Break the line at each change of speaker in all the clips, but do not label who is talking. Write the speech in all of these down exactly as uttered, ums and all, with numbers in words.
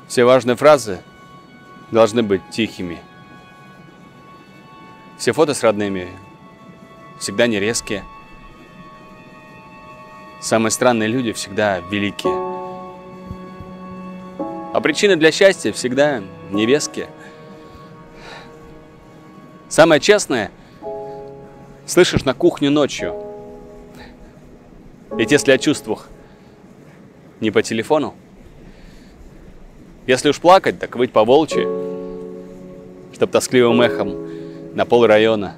Все важные фразы должны быть тихими. Все фото с родными всегда не резкие. Самые странные люди всегда великие. А причины для счастья всегда невеские. Самое честное слышишь на кухню ночью. Ведь если о чувствах не по телефону, если уж плакать, так выть по-волчьи, чтоб тоскливым эхом на пол района.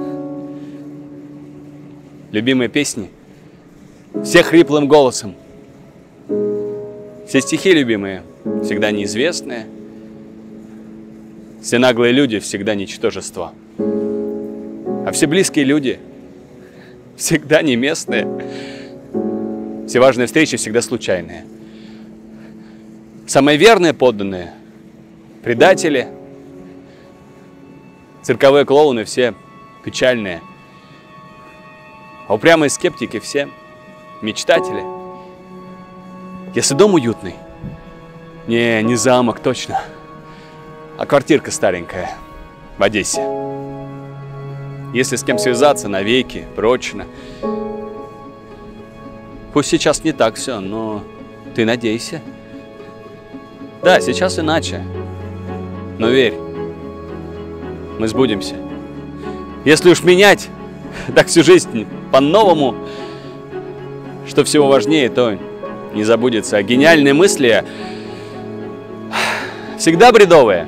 Любимые песни все хриплым голосом. Все стихи любимые всегда неизвестные. Все наглые люди всегда ничтожество. А все близкие люди всегда не местные. Все важные встречи всегда случайные. Самые верные подданные – предатели. Цирковые клоуны все печальные. А упрямые скептики все мечтатели. Если дом уютный, не, не замок точно, а квартирка старенькая в Одессе. Если с кем связаться навеки, прочно. Пусть сейчас не так все, но ты надейся. Да, сейчас иначе, но верь, мы сбудемся. Если уж менять, так всю жизнь по-новому, что всего важнее, то не забудется. А гениальные мысли всегда бредовые.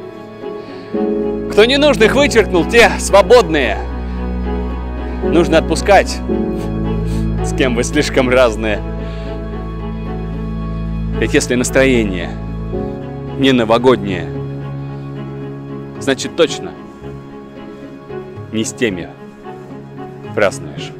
Кто ненужных вычеркнул, те свободные. Нужно отпускать, с кем вы слишком разные. Ведь если настроение не новогоднее, значит точно не с теми празднуешь.